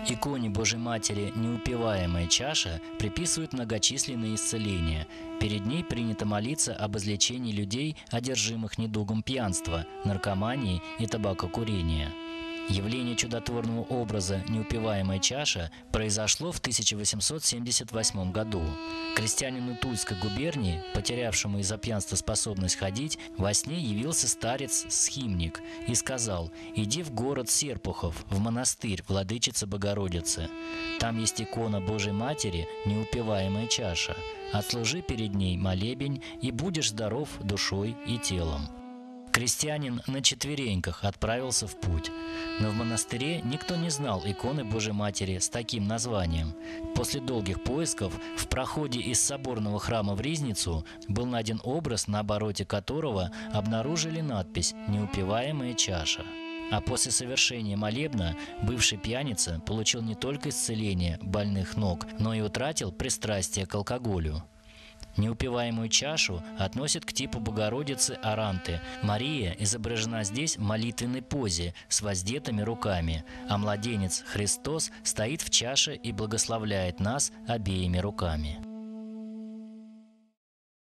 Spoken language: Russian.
Иконе Божьей Матери неупиваемая чаша приписывают многочисленные исцеления. Перед ней принято молиться об излечении людей, одержимых недугом пьянства, наркомании и табакокурения. Явление чудотворного образа «Неупиваемая чаша» произошло в 1878 году. Крестьянину Тульской губернии, потерявшему из-за пьянства способность ходить, во сне явился старец-схимник и сказал: «Иди в город Серпухов, в монастырь Владычицы Богородицы. Там есть икона Божьей Матери «Неупиваемая чаша». Отслужи перед ней молебень, и будешь здоров душой и телом». Крестьянин на четвереньках отправился в путь. Но в монастыре никто не знал иконы Божьей Матери с таким названием. После долгих поисков в проходе из соборного храма в Ризницу был найден образ, на обороте которого обнаружили надпись «Неупиваемая чаша». А после совершения молебна бывший пьяница получил не только исцеление больных ног, но и утратил пристрастие к алкоголю. Неупиваемую чашу относят к типу Богородицы Аранты. Мария изображена здесь в молитвенной позе с воздетыми руками, а младенец Христос стоит в чаше и благословляет нас обеими руками.